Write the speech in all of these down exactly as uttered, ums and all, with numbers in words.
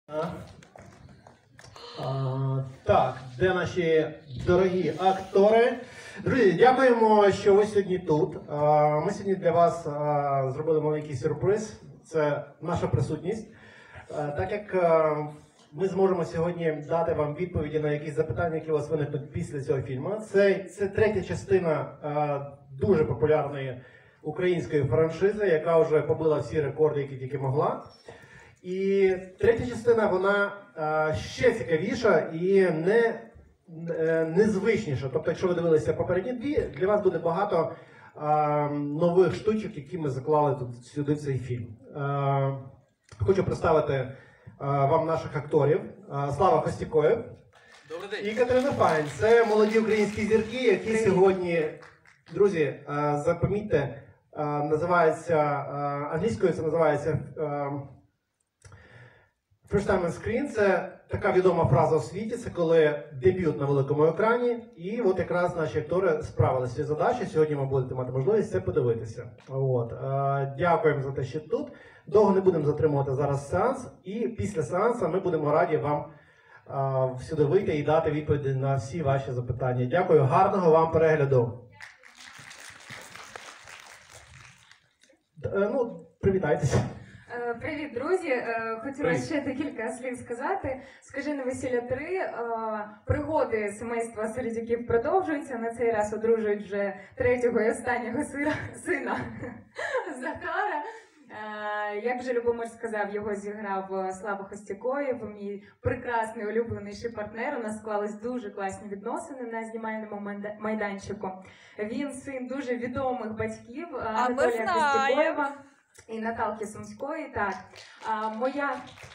А, так, де наші дорогі актори? Друзі, дякуємо, що ви сьогодні тут. А, ми сьогодні для вас а, зробили маленький сюрприз. Це наша присутність. А, так як а, ми зможемо сьогодні дати вам відповіді на якісь запитання, які у вас виникнуть після цього фільму. Це, це третя частина а, дуже популярної української франшизи, яка вже побила всі рекорди, які тільки могла. І третя частина, вона а, ще цікавіша і не, е, незвичніша. Тобто, якщо ви дивилися попередні дві, для вас буде багато а, нових штучок, які ми заклали тут сюди в цей фільм. А, хочу представити а, вам наших акторів. А, Слава Хостікоєв і Катерина Файн. Це молоді українські зірки, які сьогодні, друзі, а, запам'ятайте, а, називається, а, англійською це називається а, First time on screen – це така відома фраза у світі, це коли дебют на великому екрані, і от якраз наші актори справилися з цією задачею. Сьогодні ви будете мати можливість це подивитися. От. Дякуємо за те, що тут. Довго не будемо затримувати зараз сеанс, і після сеансу ми будемо раді вам сюди вийти і дати відповіді на всі ваші запитання. Дякую, гарного вам перегляду. Ну, привітайтеся. Привіт, друзі! Хотіла ще декілька слів сказати. «Скажи на весілля три». Пригоди сімейства Середюків продовжуються. На цей раз одружують вже третього і останнього сина Захара. Як вже Любомир сказав, його зіграв Слава Хостікоєв, мій прекрасний улюбленіший партнер. У нас склались дуже класні відносини на знімальному майданчику. Він син дуже відомих батьків Анатолія Хостікоєва і Наталки Сумської. Так, а, моя,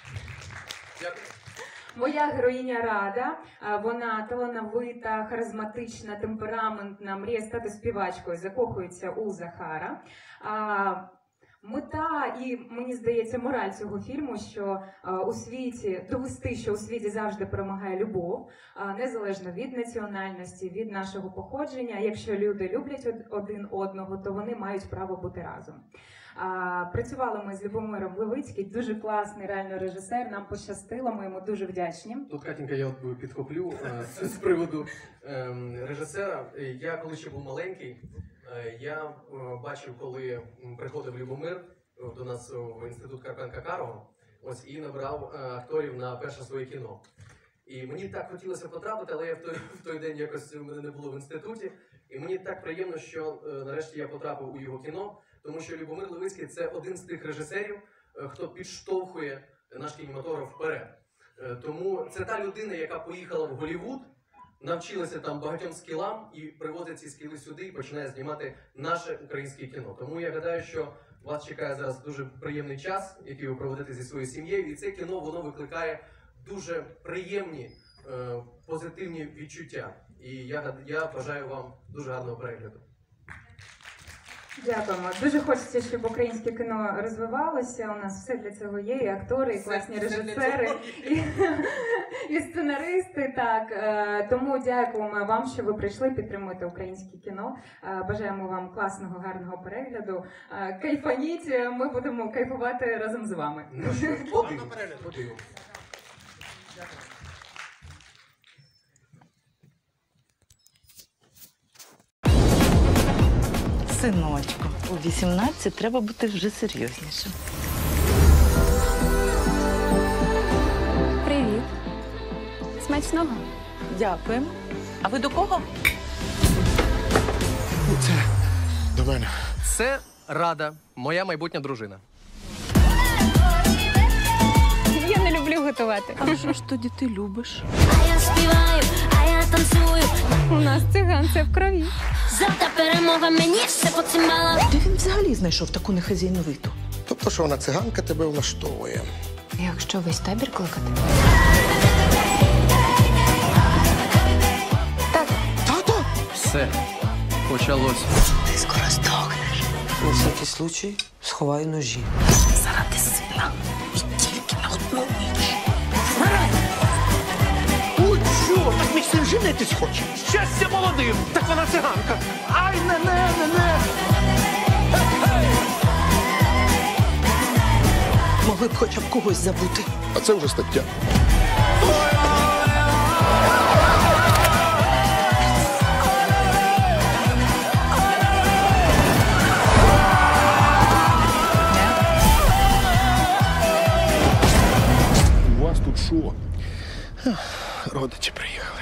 моя героїня Рада, а, вона талановита, харизматична, темпераментна, мріє стати співачкою, закохується у Захара. А, мета і, мені здається, мораль цього фільму, що а, у світі, довести, що у світі завжди перемагає любов, а, незалежно від національності, від нашого походження. Якщо люди люблять один одного, то вони мають право бути разом. А, працювали ми з Любомиром Левицьким, дуже класний реально режисер, нам пощастило, ми йому дуже вдячні. Тут, Катенька, я от підхоплю е, з приводу е, режисера. Я коли ще був маленький, е, я е, бачив, коли приходив Любомир до нас в інститут Карпенка-Карого, ось, і набрав е, акторів на перше своє кіно. І мені так хотілося потрапити, але я в той, в той день якось у мене не було в інституті. І мені так приємно, що е, нарешті я потрапив у його кіно. Тому що Любомир Левицький – це один з тих режисерів, хто підштовхує наш кінематограф вперед. Тому це та людина, яка поїхала в Голлівуд, навчилася там багатьом скілам і привозить ці скіли сюди і починає знімати наше українське кіно. Тому я гадаю, що вас чекає зараз дуже приємний час, який ви проведете зі своєю сім'єю. І це кіно, воно викликає дуже приємні, позитивні відчуття. І я, я бажаю вам дуже гарного перегляду. Дякуємо. Дуже хочеться, щоб українське кіно розвивалося. У нас все для цього є, і актори, і класні режисери, і, і сценаристи. Так. Тому дякуємо вам, що ви прийшли підтримувати українське кіно. Бажаємо вам класного, гарного перегляду. Кайфаніть, ми будемо кайфувати разом з вами. Ну що, подивимо. Подивимо. Синочку, у вісімнадцять треба бути вже серйознішим. Привіт. Смачного. Дякуємо. А ви до кого? Це до мене. Це Рада, моя майбутня дружина. Я не люблю готувати. А що ж тоді ти любиш? А я співаю, а я танцюю. У нас циган це в крові. Завтра перемога, мені все поцімала. Де він взагалі знайшов таку нехазяйновиту? Тобто, що вона циганка тебе влаштовує. Якщо весь табір кликати. Тато! Все, почалось. Ти скоро здохнеш. На всякий случай сховаю ножі. Заради сина. І тільки на одну ніч. Ой, що? Так мій син женитись хоче. Щастя молодим! Так вона циганка. Ай, не, не, не, не. Мого могли б хоча б когось забути. А це вже стаття. У вас тут що? Родичі приїхали.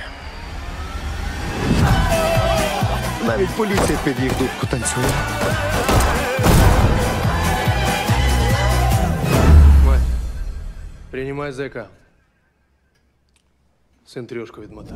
Навіть поліція під їх дудку танцює. Мать, приймай зека. Син трьошку відмотав.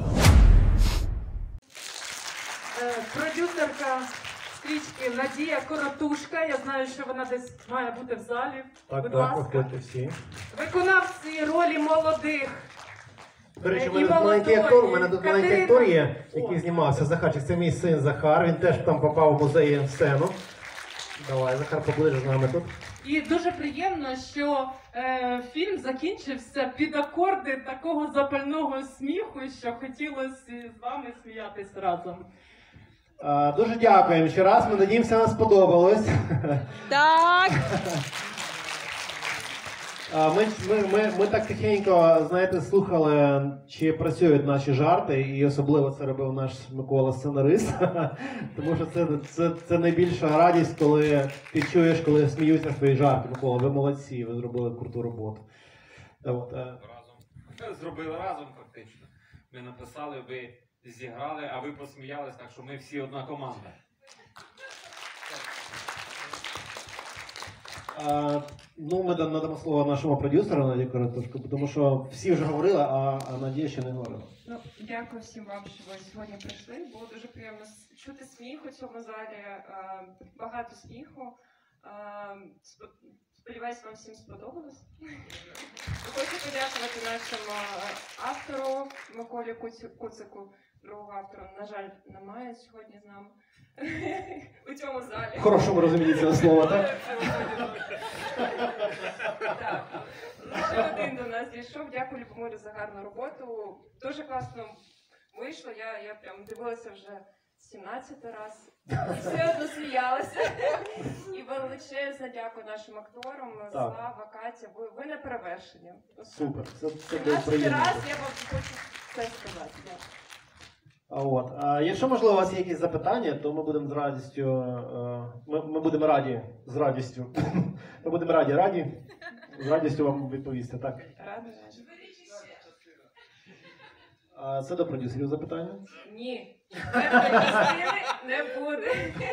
Е, Продюсерка стрічки Надія Коротушка. Я знаю, що вона десь має бути в залі. Так, Будь так, ласка. виходьте всі. Виконавці ролі молодих. До речі, І у мене тут маленький молодої. актор, у мене тут маленький Катерина. актор є, який знімався. Захарчик, це мій син Захар, він теж там попав в музей в сцену. Давай, Захар, поближе з нами тут. І дуже приємно, що е, фільм закінчився під акорди такого запального сміху, що хотілося з вами сміятись разом. А, дуже дякуємо ще раз, ми надіємося, нам сподобалось. Так. А, Ми, ми, ми, ми так тихенько, знаєте, слухали, чи працюють наші жарти, і особливо це робив наш Микола сценарист. Тому що це, це, це найбільша радість, коли ти чуєш, коли сміються твої жарти. Микола, ви молодці, ви зробили круту роботу. Та от, е, Разом. Зробили разом фактично. Ми написали, ви зіграли, а ви посміялись, так що ми всі одна команда. А, ну, ми да- надамо слово нашому продюсеру Надії Коротушко, тому що всі вже говорили, а, а Надія ще не говорила. Ну, дякую всім вам, що ви сьогодні прийшли. Було дуже приємно с- чути сміх у цьому залі, е, багато сміху. Е, спо- Сподіваюсь, вам всім сподобалось. Хочу подякувати нашому е, автору Миколі Куцю- Куцику, другого автора, на жаль, немає сьогодні з нами у цьому залі. В хорошому розумінні цього слова, так? Так. Ще один до нас дійшов. Дякую Любомиру за гарну роботу. Дуже класно вийшло. Я, я прям дивилася вже сімнадцятий раз. І все одно сміялася. І величезне дякую нашим акторам. Слава, Катя. Ви, ви не перевершені. Супер, це, це було сімнадцятий приємно. раз я вам хочу це сказати. Дякую. А от, а якщо можливо у вас є якісь запитання, то ми будемо з радістю, е, ми, ми будемо раді з радістю. Ми будемо раді, раді з радістю вам відповісти, так? Рада, рада. А це до продюсерів запитання? Ні. Перепустили не буде.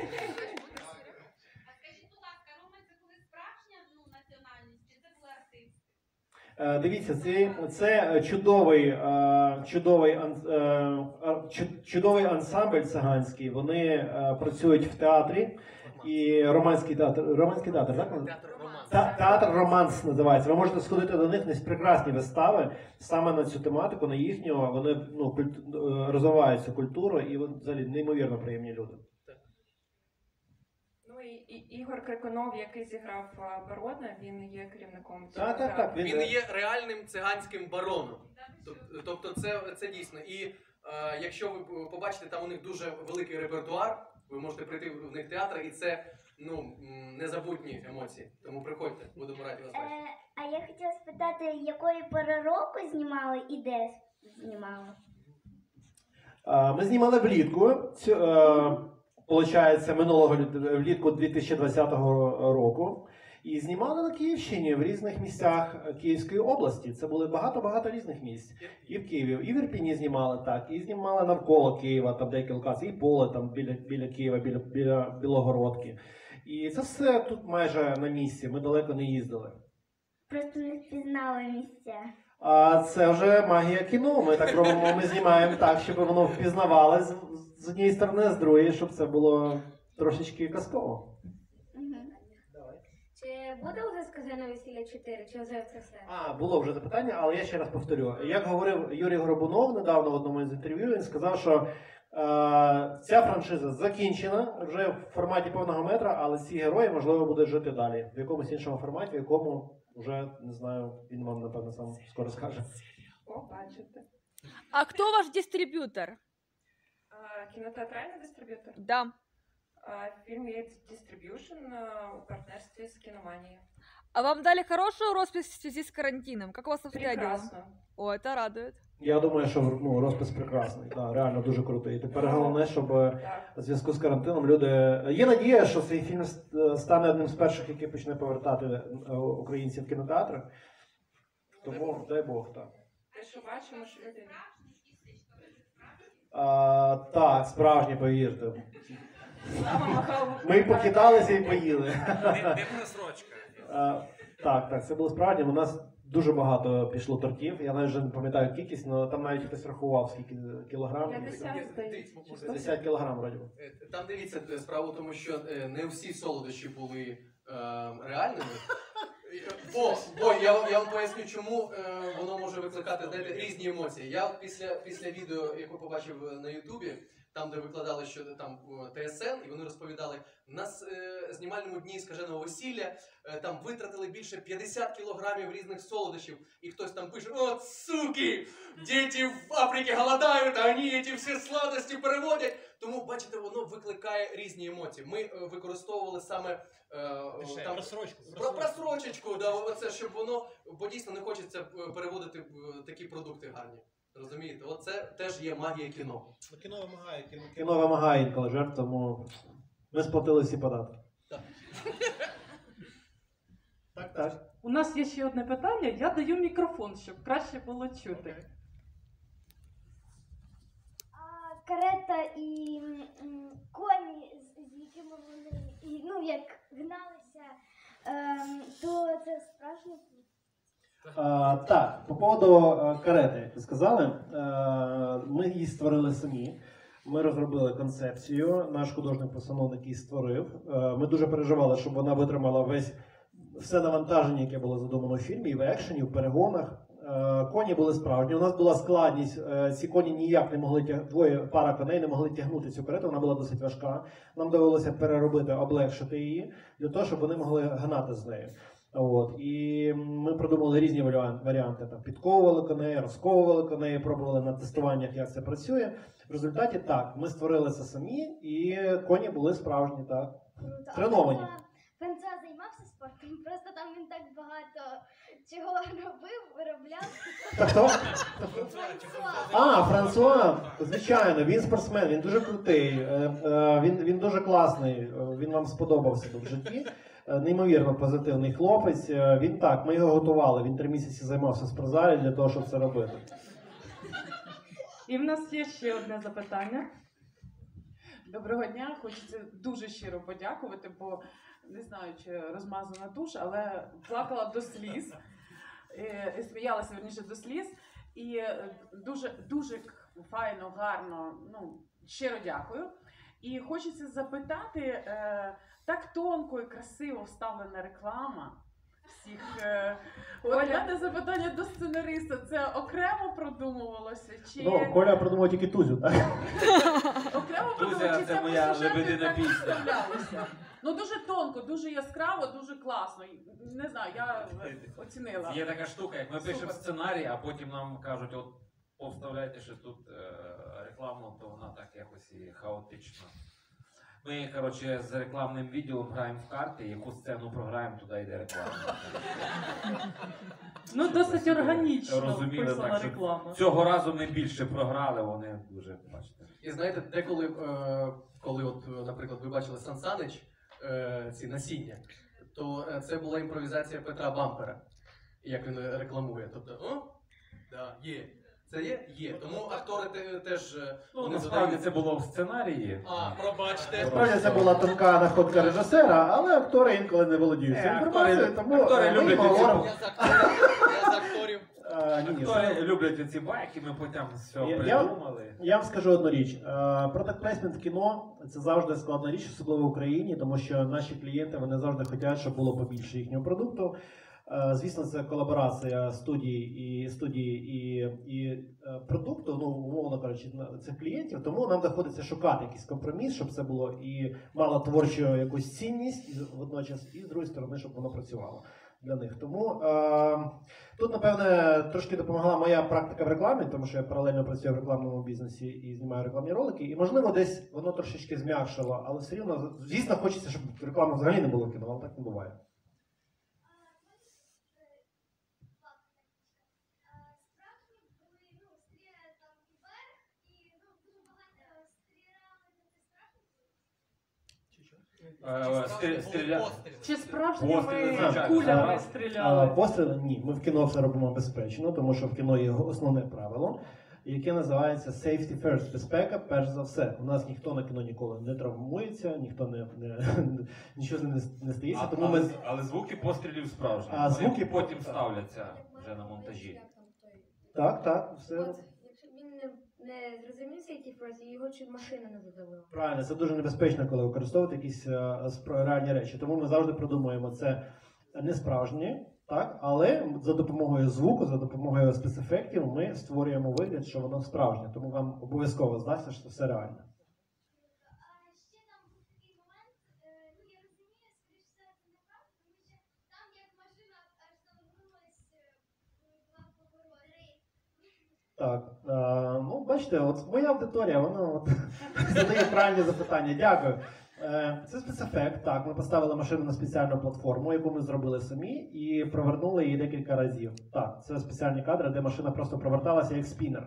Е, Дивіться, це, це чудовий, е, чудовий, ан- е, а- чу- чудовий ансамбль циганський. Вони е, працюють в театрі. І романський театр, романський театр, так? Театр романс. Та- Театр Романс називається. Ви можете сходити до них, десь прекрасні вистави саме на цю тематику, на їхню. Вони ну, культ- е, розвивають цю культуру і вони взагалі неймовірно приємні люди. Ну і, і Ігор Крикунов, який зіграв а, Бородна, він є керівником цього Так, так, так. театру. Він є реальним циганським бароном. Тоб- Тобто це, це дійсно. І е, якщо ви побачите, там у них дуже великий репертуар, ви можете прийти в них в театр, і це ну, м, незабутні емоції. Тому приходьте, будемо раді вас бачити. А я хотіла спитати, якої пори року знімали і де знімали? Е, Ми знімали влітку. Цю, е, Получається, минулого літ- влітку дві тисячі двадцятого року. І знімали на Київщині в різних місцях Київської області. Це були багато-багато різних місць. І в Києві, і в Ірпіні знімали так, і знімали навколо Києва, там деякі локації, і поле там біля, біля Києва, біля, біля Білогородки. І це все тут майже на місці, ми далеко не їздили. Просто не впізнали місця. А це вже магія кіно. Ми так робимо, ми знімаємо так, щоб воно впізнавали з, з однієї сторони, з другої, щоб це було трошечки казково. Чи буде вже сказано весілля чотири, чи вже це все? А, було вже запитання, але я ще раз повторю. Як говорив Юрій Горбунов недавно в одному із інтерв'ю, він сказав, що е, ця франшиза закінчена вже в форматі повного метра, але ці герої, можливо, будуть жити далі. В якомусь іншому форматі, в якому вже, не знаю, він вам, напевно, сам скоро скаже. О, бачите. А кто ваш дистрибьютор? А, кінотеатральний дистриб'ютор? Да. А, фільм є Distribution а, у партнерстві з Кіноманією. А вам дали хорошую роспись в связи с карантином? Как у вас обстоят дела? Прекрасно. О, это радует. Я думаю, що ну, розпис прекрасний, да, реально дуже крутий. Тепер головне, щоб в зв'язку з карантином люди. Є надія, що цей фільм стане одним з перших, який почне повертати е, українців в кінотеатри. Тому дай Бог, так. Те, що бачимо, що люди... А, так, справжні, повірте. Ми покидалися і поїли. Не просрочка. А, так, так, це було справді. У нас дуже багато пішло тортів. Я навіть вже не пам'ятаю кількість, але там навіть хтось рахував, скільки кілограмів. п'ятдесят кілограм, вроді. Там дивіться, справа в тому, що е, не всі солодощі були е, реальними. Бо, бо я, вам- я вам поясню, чому е, воно може викликати, знаєте, різні емоції. Я от після, після відео, яке побачив на Ютубі, там, де викладали, що там Т С Н, і вони розповідали, у нас е, знімальному дні скаженого весілля е, там витратили більше п'ятдесят кілограмів різних солодощів, і хтось там пише: «От суки, діти в Африці голодають, а вони ці всі сладості переводять». Тому, бачите, воно викликає різні емоції. Ми е, використовували саме е, там, Просрочку. про просрочечку, да, оце, щоб воно, бо дійсно не хочеться е, переводити е, такі продукти гарні. Розумієте? Оце теж є магія кіно. Кіно вимагає, кіно. Кіно вимагає інколи жертв, тому ми сплатили всі податки. Так, так. У нас є ще одне питання. Я даю мікрофон, щоб краще було чути. А карета і м, коні, з, з якими вони і, ну, як гналися, ем, то це справжнє. А, так, по поводу а, карети, як ви сказали, а, ми її створили самі. Ми розробили концепцію, наш художник-постановник її створив. А, ми дуже переживали, щоб вона витримала весь все навантаження, яке було задумано в фільмі, і в екшені, і в перегонах. А, коні були справжні. У нас була складність, а, ці коні ніяк не могли тяг... двоє пара коней не могли тягнути цю карету, вона була досить важка. Нам довелося переробити, облегшити її, для того, щоб вони могли гнати з нею. От. І ми продумали різні варіанти. Там, підковували коней, розковували коней, пробували на тестуваннях, як це працює. В результаті так, ми створили це самі, і коні були справжні, так. Треновані. Франсуа займався спортом, просто там він так багато чого робив, виробляв. Та хто? А, Франсуа, звичайно, він спортсмен, він дуже крутий, е, е, він, він дуже класний, е, він вам сподобався в житті. Е, Неймовірно позитивний хлопець. Е, Він так, ми його готували, він три місяці займався в спортзалі для того, щоб це робити. І в нас є ще одне запитання. Доброго дня, хочеться дуже щиро подякувати, бо не знаю, чи розмазана туш, але плакала до сліз, і, і сміялася, верніше, до сліз. І дуже, дуже файно, гарно, ну, щиро дякую. І хочеться запитати, е, так тонко і красиво вставлена реклама всіх. Е, от мене запитання до сценариста, це окремо продумувалося? Чи... Ну, Коля придумав тільки Тузю, так? Окремо Тузя продумувалося, чи це це по моя сюжету лебедина так пісня. вставлялося? Ну, дуже тонко, дуже яскраво, дуже класно. Не знаю, я оцінила. Є така штука, як ми пишемо Супер. сценарій, а потім нам кажуть, от повставляйте ще тут е, рекламу, то вона так якось і хаотично. Ми, коротше, з рекламним відділом граємо в карти, яку сцену програємо, туди йде реклама. Ну, досить органічно Розуміли, вписана так, що реклама. цього разу ми більше програли, вони дуже, бачите. І знаєте, деколи, е, коли, от, е, наприклад, ви бачили Сан Санич, е, ці насіння, то е, це була імпровізація Петра Бампера, як він е, рекламує. Тобто, о, да, є. Це є? Є. Тому актори те- теж е, Ну, вони насправді задають... це було в сценарії. А, пробачте. Насправді це була тонка находка режисера, але актори інколи не володіють цією Е, інформацією, актори- тому актори ми люблять говоримо. Я з акторів. Я з акторів. А, ні, ні, Актори люблять ці байки, ми потім все Я- я- придумали. Я вам скажу одну річ. Product placement в кіно – це завжди складна річ, особливо в Україні, тому що наші клієнти, вони завжди хочуть, щоб було побільше їхнього продукту. Е, Звісно, це колаборація студії і студії і, і е, продукту, ну, умовно кажучи, на- цих клієнтів. Тому нам доводиться шукати якийсь компроміс, щоб це було і мало творчу якусь цінність і водночас, і з другої сторони, щоб воно працювало для них. Тому е, тут, напевне, трошки допомогла моя практика в рекламі, тому що я паралельно працюю в рекламному бізнесі і знімаю рекламні ролики. І, можливо, десь воно трошечки зм'якшило, але все рівно, звісно, хочеться, щоб реклами взагалі не було в кіно, але так не буває. Чи справжніми Постріли, звичайно. кулями А, стріляли? Постріли ні. Ми в кіно все робимо безпечно, тому що в кіно є основне правило, яке називається safety first, безпека перш за все. У нас ніхто на кіно ніколи не травмується, ніхто не, не нічого не, не стається. А, Тому але, ми але звуки пострілів справжні. А, звуки Вони потім ставляться вже на монтажі. так, так, все. Якщо він не, не зрозумів safety first, його чуть машина не задавила. Правильно, це дуже небезпечно, коли використовувати якісь е, спро- реальні речі. Тому ми завжди продумуємо це не справжнє, так, але за допомогою звуку, за допомогою спецефектів ми створюємо вигляд, що воно справжнє. Тому вам обов'язково здасться, що це все реально. Так, е, ну бачите, от моя аудиторія, вона от задає правильні запитання. Дякую. Е, це спецефект. Так, ми поставили машину на спеціальну платформу, яку ми зробили самі, і провернули її декілька разів. Так, це спеціальні кадри, де машина просто проверталася як спінер.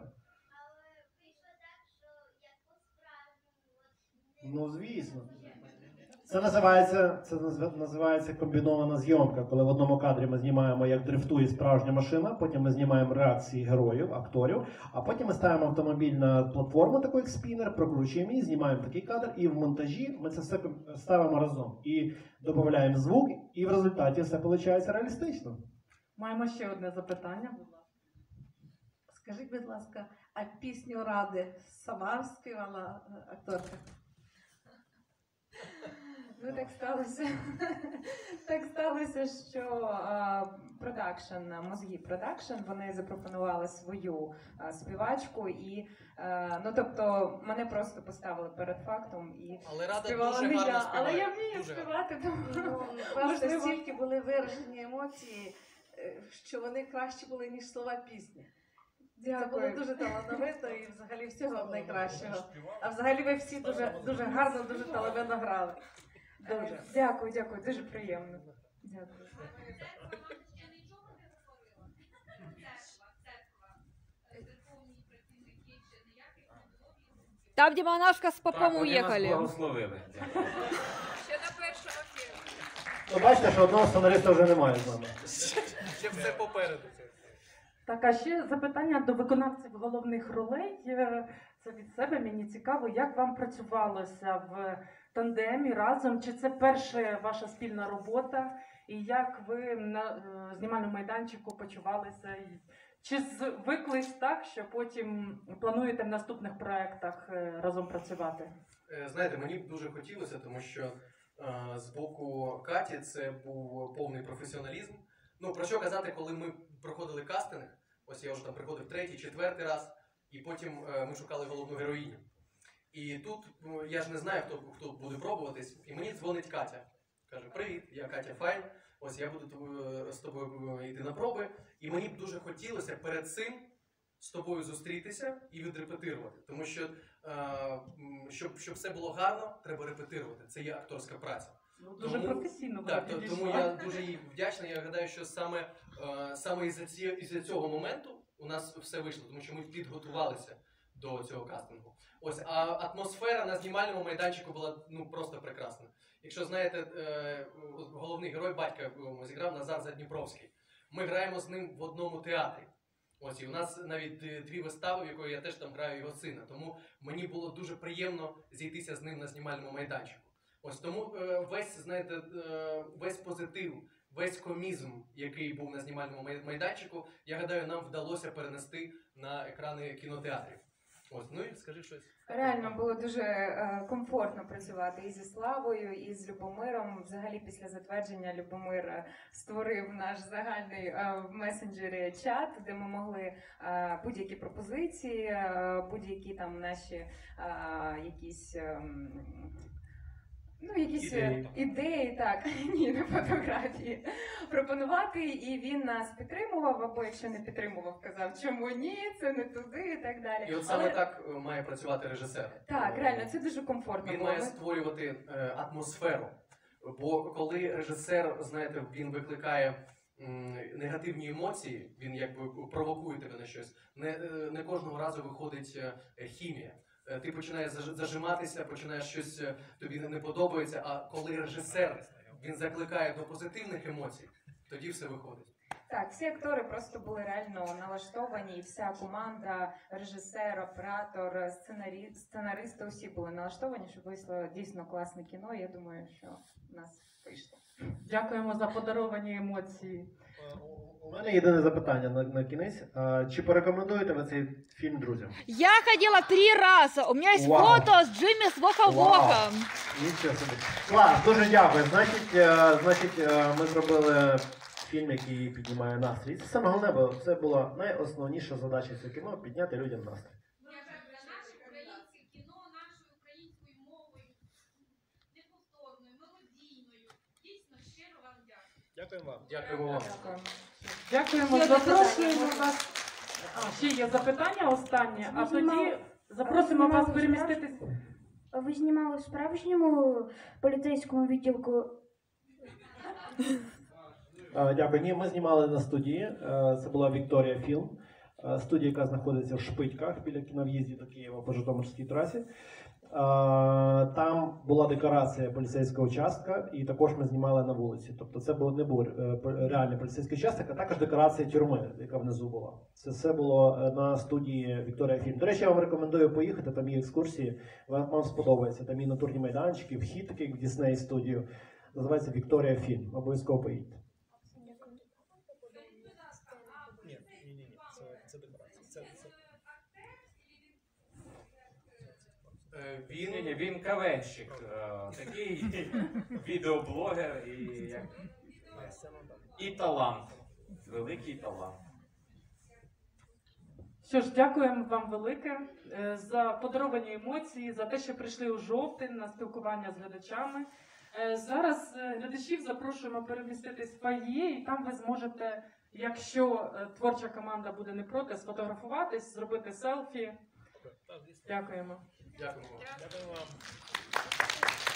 Ну, звісно. Це називається, це назв- називається комбінована зйомка, коли в одному кадрі ми знімаємо, як дрифтує справжня машина, потім ми знімаємо реакції героїв, акторів, а потім ми ставимо автомобіль на платформу, таку як спінер, прокручуємо її, знімаємо такий кадр, і в монтажі ми це все ком- ставимо разом. І додаємо звук, і в результаті все виходить реалістично. Маємо ще одне запитання. Скажіть, будь ласка, а пісню Ради сама співала е, акторка? Ну так сталося. Так сталося, що продакшн, мозги продакшн, вони запропонували свою а, співачку, і а, ну тобто мене просто поставили перед фактом і Але Рада співала дуже не гарно я, співає. але я вмію Дуже співати, тому Ну, бачите, можливо. стільки були виражені емоції, е, що вони краще були, ніж слова пісні. Це було Дякую. дуже талановито і взагалі всього вам найкращого. А взагалі ви всі дуже, дуже гарно, дуже талановито грали. Дуже. Дякую, дякую, дуже приємно. Дякую. Там, где монашка с попом Так, вони нас уехали. благословили. Дякую. Ну, бачите, що одного сценариста вже немає з нами. Ще все попереду. Так, а ще запитання до виконавців головних ролей. Е, Це від себе, мені цікаво, як вам працювалося в тандемі разом? Чи це перша ваша спільна робота? І як ви на е, знімальному майданчику почувалися? І Чи звиклись так, що потім плануєте в наступних проєктах е, разом працювати? Е, Знаєте, мені б дуже хотілося, тому що е, з боку Каті це був повний професіоналізм. Ну, про що казати, коли ми проходили кастинг, ось я вже там приходив третій, четвертий раз, і потім е, ми шукали головну героїню. І тут ну, я ж не знаю, хто, хто буде пробуватись, і мені дзвонить Катя. Каже, привіт, я Катя Файн, ось я буду тобою- з тобою йти на проби, і мені б дуже хотілося перед цим з тобою зустрітися і відрепетирувати. Тому що, е, м, щоб, щоб все було гарно, треба репетирувати. Це є акторська праця. Ну, дуже професійно вона Так, то- підійшла. тому я дуже їй вдячний. Я гадаю, що саме, е, саме із-за, ці, із-за цього моменту у нас все вийшло, тому що ми підготувалися до цього кастингу. Ось, а атмосфера на знімальному майданчику була ну просто прекрасна. Якщо знаєте, е, головний герой батька е, зіграв Назар Задніпровський. Ми граємо з ним в одному театрі. Ось, і у нас навіть е, дві вистави, в якої я теж там граю його сина. Тому мені було дуже приємно зійтися з ним на знімальному майданчику. Ось тому е, весь, знаєте, е, весь позитив, весь комізм, який був на знімальному май- майданчику, я гадаю, нам вдалося перенести на екрани кінотеатрів. Ось, ну і скажи щось. Реально було дуже е, комфортно працювати і зі Славою, і з Любомиром. Взагалі, після затвердження Любомир е, створив наш загальний е, в месенджері чат, де ми могли е, будь-які пропозиції, е, будь-які там наші е, якісь. е, Ну, якісь Ідеї. ідеї, ідеї так, ні, не фотографії, пропонувати, і він нас підтримував, або якщо не підтримував, казав, чому ні, це не туди, і так далі. І от саме Але- так е, має працювати режисер. Так, реально, це дуже комфортно Він було. має Ми- створювати е, атмосферу. Бо коли режисер, знаєте, він викликає м, негативні емоції, він якби провокує тебе на щось, не, е, не кожного разу виходить е, хімія. е, ти починаєш заж- зажиматися, починаєш щось е, тобі не подобається, а коли режисер, він закликає до позитивних емоцій, тоді все виходить. Так, всі актори просто були реально налаштовані, і вся команда, режисер, оператор, сценарі... сценаристи, усі були налаштовані, щоб вийшло дійсно класне кіно. Я думаю, що в нас вийшло. Дякуємо за подаровані емоції. У мене єдине запитання на, на кінець. А, чи порекомендуєте ви цей фільм друзям? Я ходила три раза. У меня есть Вау. фото с Джимми с Вока-Вока. Нічого собі. Клас, дуже дякую. Значить, е, значить, е, ми зробили фільм, який піднімає настрій. Це саме головне, бо це була найосновніша задача цього кіно – підняти людям настрій. Дякуємо вам. Дякуємо вам. Дякуємо, Є запрошуємо запитання? вас. А, ще є запитання останнє, а Ви тоді знімали- запросимо ви вас знімали переміститись. Ви знімали в справжньому поліцейському відділку? Е, Дякую. Ні, ми знімали на студії. Е, Це була Вікторія Філм. Е, Студія, яка знаходиться в Шпитьках біля кінов'їзді до Києва по Житомирській трасі. Е, Там була декорація поліцейського участка, і також ми знімали на вулиці. Тобто це був, не був е, по- реальний поліцейський участок, а також декорація тюрми, яка внизу була. Це все було е, на студії Вікторія Фільм. До речі, я вам рекомендую поїхати, там є екскурсії, вам, вам сподобається. Там є натурні майданчики, вхід такий в Дісней студію. Називається Вікторія Фільм. Обов'язково поїдьте. Ні, ні, ні, ні. Це, це декорація. Це, це... Е, Він, Він ні, він кавенщик, е, такий відеоблогер і, як, і талант. Великий талант. Що ж, дякуємо вам велике е, за подаровані емоції, за те, що прийшли у жовтень на спілкування з глядачами. Е, Зараз е, глядачів запрошуємо переміститись в фойє, і там ви зможете, якщо е, творча команда буде не проти, сфотографуватись, зробити селфі. Дякуємо. Дякуємо. Дякую вам.